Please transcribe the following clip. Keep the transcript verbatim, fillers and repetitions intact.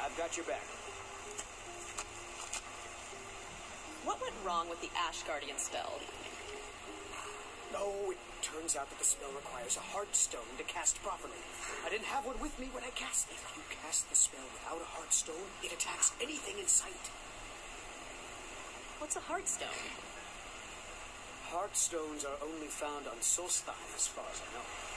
I've got your back. What went wrong with the Ash Guardian spell? Oh, it turns out that the spell requires a heart stone to cast properly. I didn't have one with me when I cast it. If you cast the spell without a heart stone, it attacks anything in sight. What's a Heartstone? Heart stones are only found on Solstheim, as far as I know.